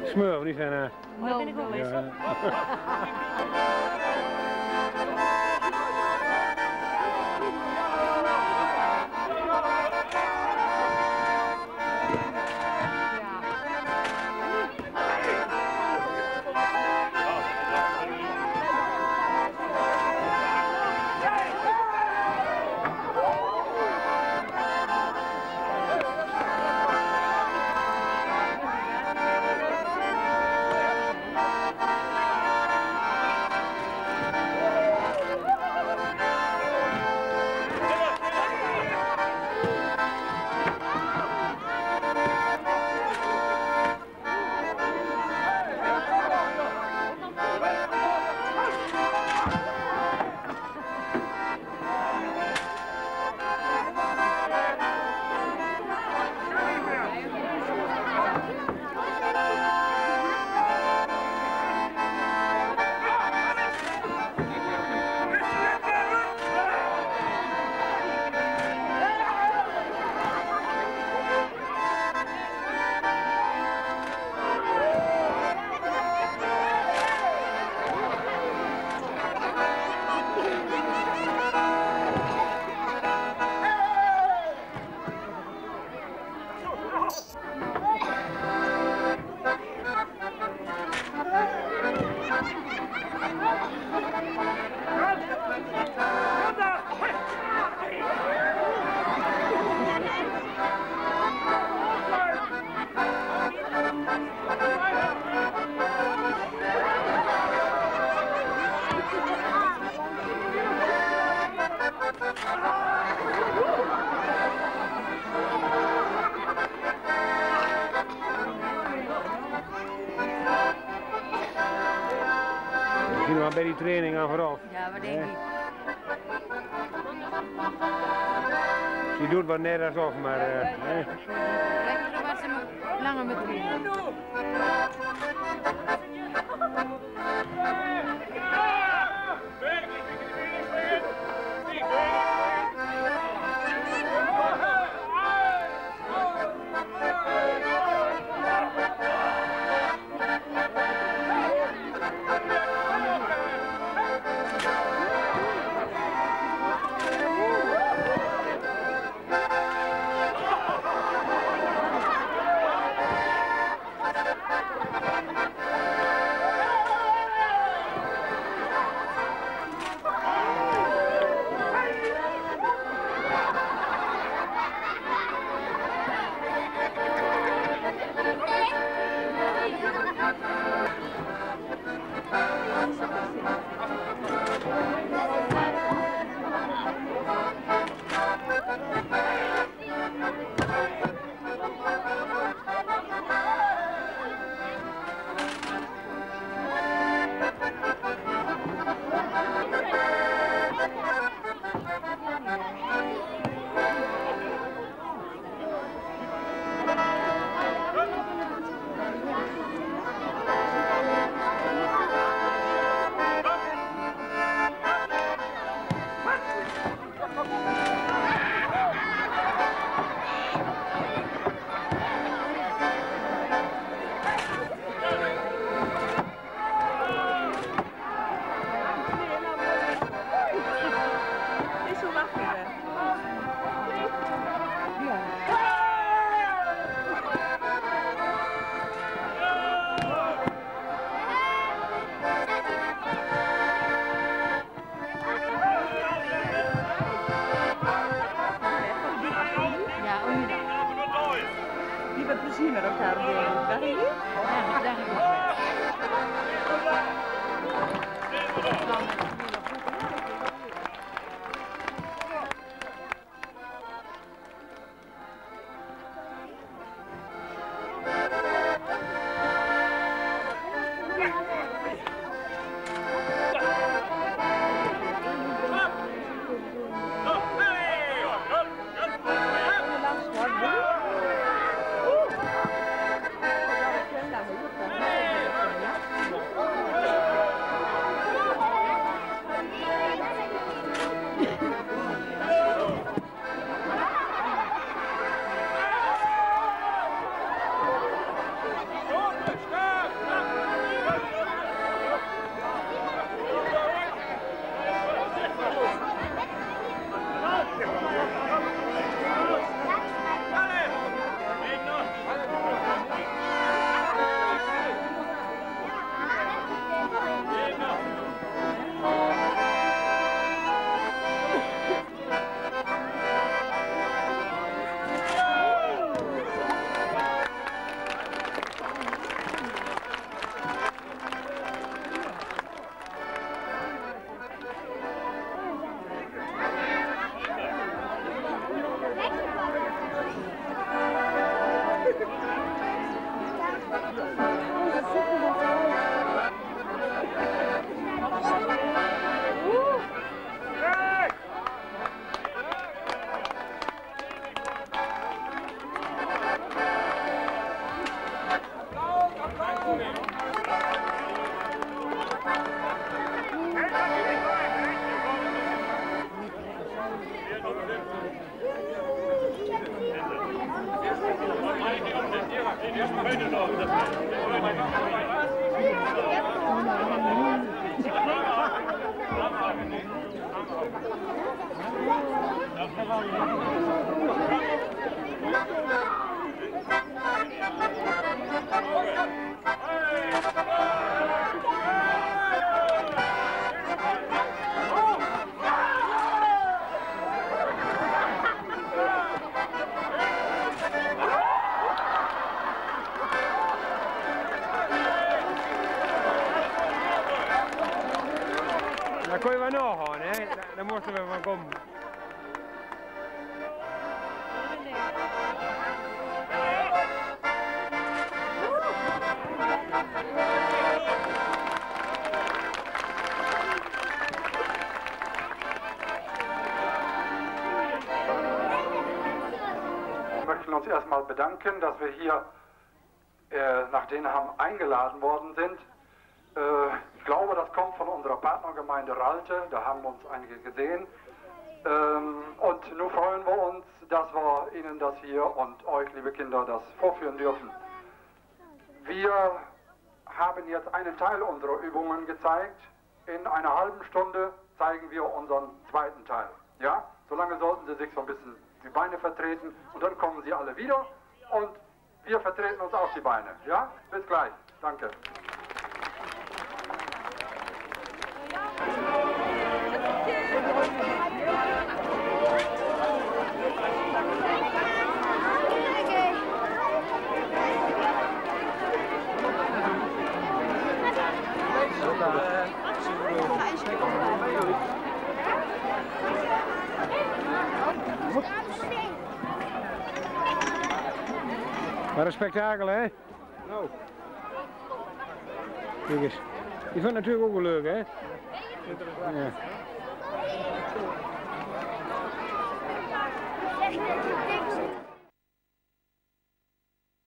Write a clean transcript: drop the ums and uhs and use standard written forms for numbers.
Smurf, die zijn... Oh, dat ben ik ook eens. ja. Misschien maar bij die training aan vooraf. Ja, wat denk ik? Je doet wat net alsof, maar... Lijkt me wat ze langer met trainen. Daar kon je wel nagaan, hè? Daar moesten we van komen. Wir möchten uns erstmal bedanken, dass wir hier nach Denham eingeladen worden sind. Ich glaube, das kommt von unserer Partnergemeinde Ralte, da haben uns einige gesehen. Und nun freuen wir uns, dass wir Ihnen das hier und euch, liebe Kinder, das vorführen dürfen. Wir haben jetzt einen Teil unserer Übungen gezeigt. In einer halben Stunde zeigen wir unseren zweiten Teil. Ja? Solange sollten Sie sich so ein bisschen die Beine vertreten und dann kommen Sie alle wieder und wir vertreten uns auch die Beine. Ja? Bis gleich. Danke. Wat een spektakel, hè? Nou. Kijk eens. Die vond het natuurlijk ook wel leuk, hè? Ja.